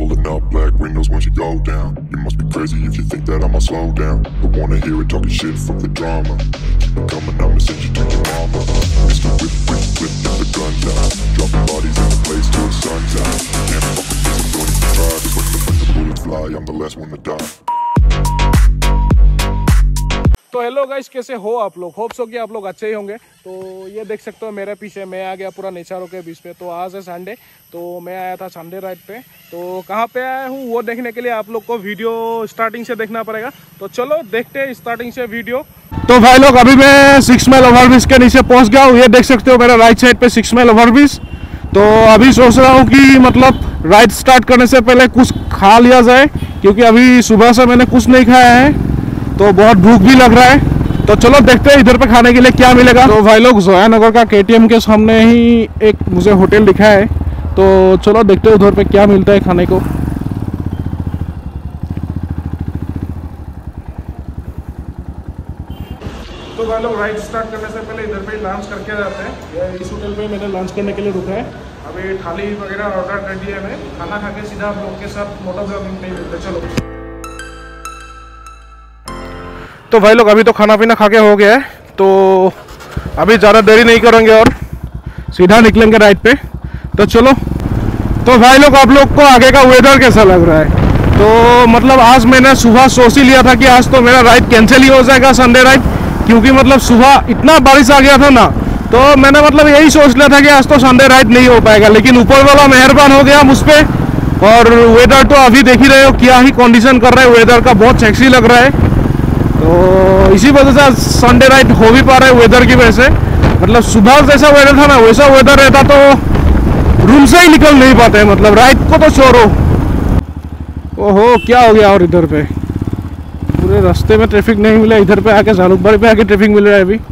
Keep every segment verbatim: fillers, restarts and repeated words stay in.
Rolling up black windows when she go down. You must be crazy if you think that I'ma slow down. But wanna hear it talking shit, fuck the drama. Keep it coming, I'ma send you to your mama. Mister Whip, whip, whip, get the guns out. Dropping bodies in the place till the sun's out. Can't fuck with this, I'm going to try. Just when the, when the bullets fly, I'm the last one to die. तो hello guys, कैसे हो आप लोग? Hopes हो कि आप लोग अच्छे ही होंगे। तो ये देख सकते हो मेरे पीछे मैं आ गया पूरा नेचारों के बीच पे। तो आज है संडे, तो मैं आया था संडे राइड पे। तो कहाँ पे आया हूँ वो देखने के लिए आप लोग को वीडियो स्टार्टिंग से देखना पड़ेगा। तो चलो देखते हैं स्टार्टिंग से वीडियो। तो भाई लोग, अभी मैं सिक्स माइल ओवरब्रिज के नीचे पहुँच गया हूँ। ये देख सकते हो मेरा राइट साइड पे सिक्स माइल ओवरब्रिज। तो अभी सोच रहा हूँ कि मतलब राइड स्टार्ट करने से पहले कुछ खा लिया जाए, क्योंकि अभी सुबह से मैंने कुछ नहीं खाया है, तो बहुत भूख भी लग रहा है। तो चलो देखते हैं इधर पे खाने के लिए क्या मिलेगा। तो भाई लोग, जोया नगर का केटीएम के सामने ही एक मुझे होटल दिखा है, तो चलो देखते हैं उधर पे क्या मिलता है खाने को। तो भाई लोग, राइड स्टार्ट करने से पहले इधर पे लंच करके जाते हैं। इस होटल पे मैंने लंच करने के लिए रुका है। अभी थाली वगैरह ऑर्डर कर दिया है। मैं खाना खा के सीधा आप लोग के साथ मोटर ब्लॉगिंग पे मिलते। चलो तो भाई लोग, अभी तो खाना पीना खा के हो गया है, तो अभी ज़्यादा देरी नहीं करेंगे और सीधा निकलेंगे राइड पे। तो चलो। तो भाई लोग, आप लोग को आगे का वेदर कैसा लग रहा है? तो मतलब आज मैंने सुबह सोच ही लिया था कि आज तो मेरा राइड कैंसिल ही हो जाएगा, संडे राइड, क्योंकि मतलब सुबह इतना बारिश आ गया था ना। तो मैंने मतलब यही सोच लिया था कि आज तो संडे राइड नहीं हो पाएगा, लेकिन ऊपर वाला मेहरबान हो गया मुझ पर। और वेदर तो अभी देख ही रहे हो क्या ही कंडीशन कर रहा है वेदर का, बहुत सेक्सी लग रहा है। तो इसी वजह से आज संडे राइड हो भी पा रहा है वेदर की वजह से। मतलब सुबह जैसा वेदर था ना, वैसा वेदर रहता तो रूम से ही निकल नहीं पाते, मतलब राइड को तो छोड़ो। ओहो, क्या हो गया? और इधर पे पूरे रास्ते में ट्रैफिक नहीं मिला, इधर पे आके जालुकबाड़ी पे आके ट्रैफिक मिल रहा है अभी।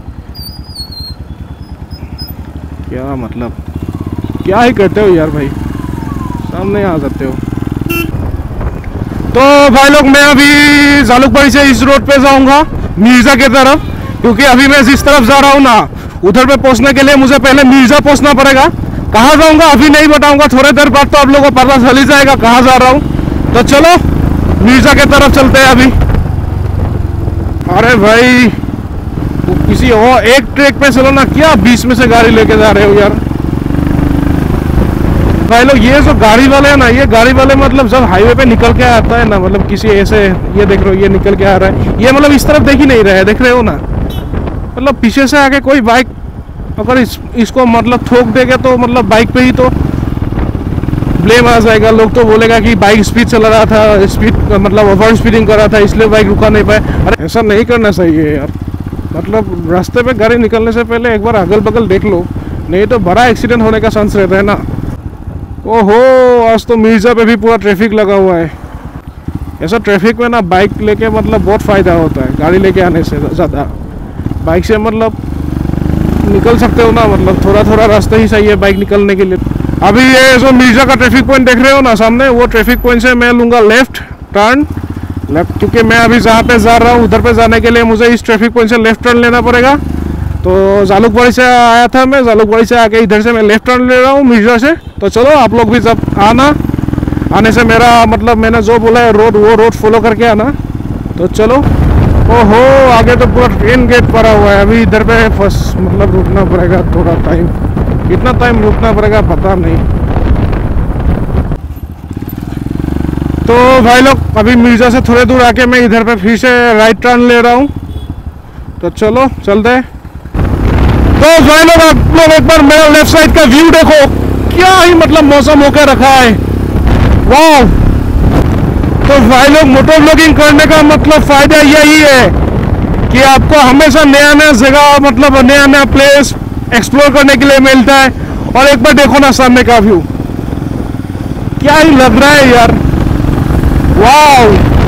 क्या मतलब, क्या ही करते हो यार भाई, सामने आ जाते हो। तो भाई लोग, मैं अभी जालुकबाड़ी से इस रोड पे जाऊंगा मिर्जा की तरफ, क्योंकि अभी मैं जिस तरफ जा रहा हूँ ना, उधर पे पहुंचने के लिए मुझे पहले मिर्जा पहुंचना पड़ेगा। कहाँ जाऊंगा अभी नहीं बताऊंगा, थोड़ी देर बाद तो आप लोगों को पता चल ही जाएगा कहाँ जा रहा हूँ। तो चलो मिर्जा की तरफ चलते हैं अभी। अरे भाई, तो किसी और एक ट्रैक पे चलो ना, क्या बीच में से गाड़ी लेके जा रहे हो यार। भाई लोग, ये जो गाड़ी वाले हैं ना, ये गाड़ी वाले मतलब जब हाईवे पे निकल के आता है ना, मतलब किसी ऐसे, ये देख रहे हो ये निकल के आ रहा है, ये मतलब इस तरफ देख ही नहीं रहा है, देख रहे हो ना। मतलब पीछे से आके कोई बाइक अगर इस, इसको मतलब ठोक देगा तो मतलब बाइक पे ही तो ब्लेम आ जाएगा। लोग तो बोलेगा कि बाइक स्पीड चला रहा था, स्पीड मतलब ओवर स्पीडिंग कर रहा था, इसलिए बाइक रुका नहीं पाए। अरे ऐसा नहीं करना चाहिए यार, मतलब रास्ते पे गाड़ी निकलने से पहले एक बार अगल बगल देख लो, नहीं तो बड़ा एक्सीडेंट होने का चांस रहता है ना। ओहो, आज तो मिर्जा पे भी पूरा ट्रैफिक लगा हुआ है। ऐसा ट्रैफिक में ना बाइक लेके मतलब बहुत फ़ायदा होता है, गाड़ी लेके आने से ज़्यादा। बाइक से मतलब निकल सकते हो ना, मतलब थोड़ा थोड़ा रास्ता ही सही है बाइक निकलने के लिए। अभी ये जो मिर्जा का ट्रैफिक पॉइंट देख रहे हो ना सामने, वो ट्रैफिक पॉइंट से मैं लूँगा लेफ्ट टर्न, लेफ्ट, क्योंकि मैं अभी जहाँ पे जा रहा हूँ उधर पे जाने के लिए मुझे इस ट्रैफिक पॉइंट से लेफ्ट टर्न लेना पड़ेगा। तो जालुकबाड़ी से आया था मैं, जालुकबाड़ी से आके इधर से मैं लेफ्ट टर्न ले रहा हूँ मिर्जा से। तो चलो आप लोग भी जब आना, आने से मेरा मतलब मैंने जो बोला है रोड, वो रोड फॉलो करके आना। तो चलो। ओहो, आगे तो पूरा ट्रेन गेट पड़ा हुआ है। अभी इधर पे फर्स्ट मतलब रुकना पड़ेगा थोड़ा टाइम, कितना टाइम रुकना पड़ेगा पता नहीं। तो भाई लोग, अभी मिर्जा से थोड़े दूर आके मैं इधर पे फिर से राइट टर्न ले रहा हूँ। तो चलो चलते हैं। तो भाई लोग, आप लोग एक बार मेरा लेफ्ट साइड का व्यू देखो, क्या ही मतलब मौसम होकर रखा है, वाह। तो भाई लोग, मोटर ब्लॉगिंग करने का मतलब फायदा यही है कि आपको हमेशा नया नया जगह मतलब नया नया प्लेस एक्सप्लोर करने के लिए मिलता है। और एक बार देखो ना सामने का व्यू, क्या ही लग रहा है यार, वाह।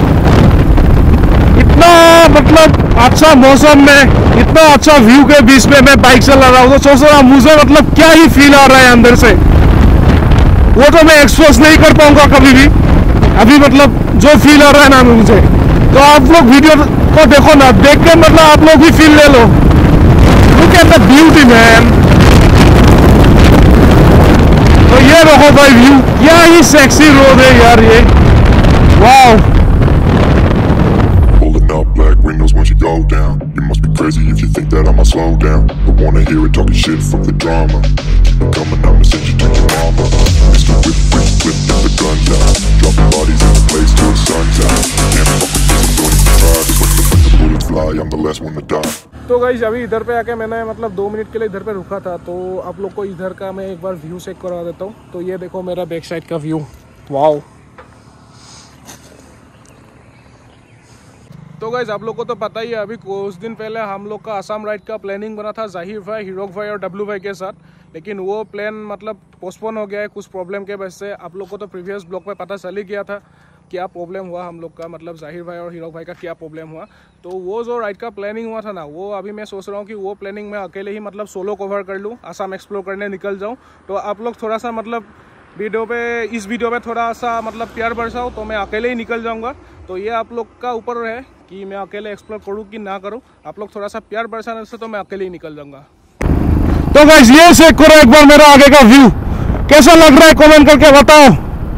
इतना मतलब अच्छा मौसम में, इतना अच्छा व्यू के बीच में मैं बाइक चला रहा हूँ, तो सोच रहा हूँ मुझे मतलब क्या ही फील आ रहा है अंदर से, वो तो मैं एक्सप्रेस नहीं कर पाऊंगा कभी भी। अभी मतलब जो फील आ रहा है ना मुझे, तो आप लोग वीडियो को देखो ना, देख के मतलब आप लोग भी फील ले लो। Look at the beauty man. तो ये देखो भाई व्यू, क्या ही सेक्सी रोड है यार ये, वाह। Pulling up black windows once you go down. You must be crazy if you think that I'ma slow down. Don't wanna hear it talking shit, fuck the drama. Keep it coming, I'ma send you to your mama. Mister Whip, whip, whip, get the guns out. Dropping bodies in the place till the sun's out. Can't fuck with this, don't even try. Cause when the, when the bullets fly, I'm the last one to die. तो guys अभी इधर पे आके मैंने मतलब दो minute के लिए इधर पे रुका था, तो आप लोग को इधर का मैं एक बार व्यू चेक करवा देता हूँ। तो ये देखो मेरा बैक साइड का व्यू, वाओ। तो गाइस आप लोग को तो पता ही है, अभी कुछ दिन पहले हम लोग का आसाम राइड का प्लानिंग बना था जाहिर भाई, हीरोक भाई और डब्लू भाई के साथ, लेकिन वो प्लान मतलब पोस्टपोन हो गया है कुछ प्रॉब्लम के वजह से। आप लोग को तो प्रीवियस ब्लॉग में पता चल ही गया था क्या प्रॉब्लम हुआ हम लोग का, मतलब जाहिर भाई और हीरोक भाई का क्या प्रॉब्लम हुआ। तो वो जो राइड का प्लानिंग हुआ था ना, वो अभी मैं सोच रहा हूँ कि वो प्लानिंग मैं अकेले ही मतलब सोलो कवर कर लूँ, आसाम एक्सप्लोर करने निकल जाऊँ। तो आप लोग थोड़ा सा मतलब वीडियो पे, इस वीडियो पे थोड़ा सा मतलब प्यार बरसाओ, तो मैं अकेले ही निकल जाऊँगा। तो ये आप लोग का ऊपर है कि मैं अकेले एक्सप्लोर करूँ कि ना करूँ। आप लोग थोड़ा सा प्यार बरसाने से तो मैं अकेले ही निकल जाऊँगा। तो गाइस ये चेक करो एक बार मेरा आगे का व्यू, कैसा लग रहा है कमेंट करके बताओ।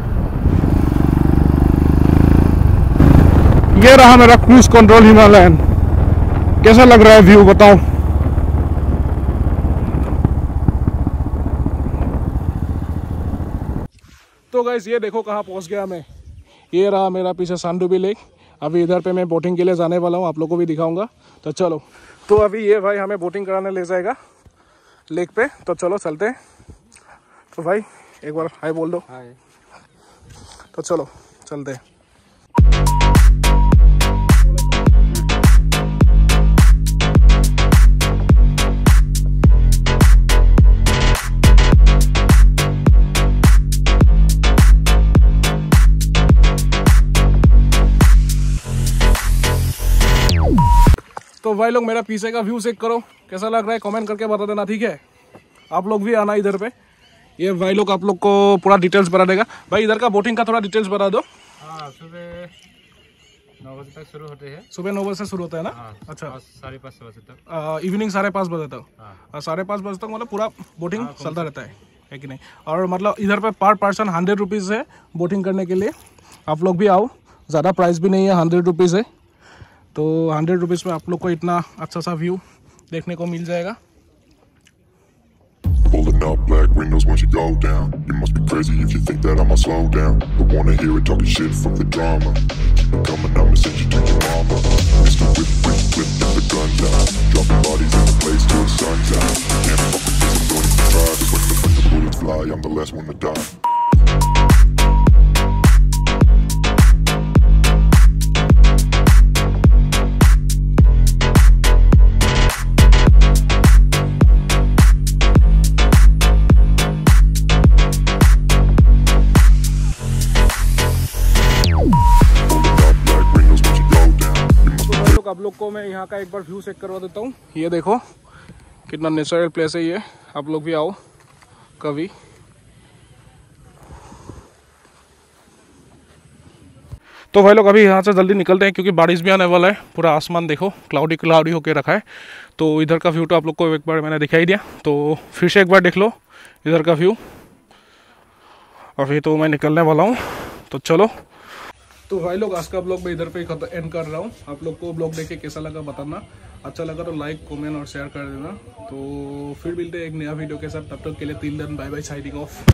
ये रहा मेरा क्रूज कंट्रोल हिमालयन, कैसा लग रहा है व्यू बताओ। तो गाइस ये देखो कहाँ पहुँच गया मैं, ये रहा मेरा पीछे सांडुबी लेक। अभी इधर पे मैं बोटिंग के लिए जाने वाला हूँ, आप लोगों को भी दिखाऊंगा। तो चलो, तो अभी ये भाई हमें बोटिंग कराने ले जाएगा लेक पे, तो चलो चलते हैं। तो भाई एक बार हाय बोल दो। हाय। तो चलो चलते हैं। तो भाई लोग मेरा पीछे का व्यू चेक करो, कैसा लग रहा है कमेंट करके बता देना, ठीक है। आप लोग भी आना इधर पे। ये भाई लोग आप लोग को पूरा डिटेल्स बता देगा। भाई इधर का बोटिंग का थोड़ा डिटेल्स बता दो। हाँ, सुबह नौ बजे तक शुरू होते हैं। सुबह नौ बजे से शुरू होता है ना? हाँ, अच्छा, साढ़े पाँच बजे तक। इवनिंग साढ़े पाँच बजे तक। हाँ। साढ़े पाँच बजे तक मतलब पूरा बोटिंग चलता रहता है, है कि नहीं। और मतलब इधर पे पर पर्सन हंड्रेड रुपीज़ है बोटिंग करने के लिए। आप लोग भी आओ, ज़्यादा प्राइस भी नहीं है, हंड्रेड रुपीज़ है। तो हंड्रेड रुपीज़ में आप लोग को इतना अच्छा सा व्यू देखने को मिल जाएगा। Pulling up black windows once you go down. You must be crazy if you think that I'ma slow down. Don't wanna hear it talking shit, fuck the drama. Keep it coming, I'ma send you to your mama. Mister Whip, whip, whip, get the guns out. Dropping bodies in the place till the sun's out. Can't fuck with this, don't even try. Cause when the, when the bullets fly, I'm the last one to die. आप लोग को मैं यहाँ का एक बार view check करवा देता हूँ। ये देखो कितना नेचुरल प्लेस है ये, आप लोग भी आओ कभी। तो भाई लोग अभी यहाँ से जल्दी निकलते हैं क्योंकि बारिश भी आने वाला है। पूरा आसमान देखो क्लाउडी क्लाउडी होके रखा है। तो इधर का व्यू तो आप लोग को एक बार मैंने दिखाई दिया, तो फिर से एक बार देख लो इधर का व्यू। अभी तो मैं निकलने वाला हूँ, तो चलो। तो भाई लोग आज का ब्लॉग मैं इधर पे एंड कर रहा हूँ। आप लोग को ब्लॉग देख के कैसा लगा बताना, अच्छा लगा तो लाइक कमेंट और शेयर कर देना। तो फिर मिलते हैं एक नया वीडियो के साथ, तब तक के लिए तिल दिन बाय बाय, साइनिंग ऑफ।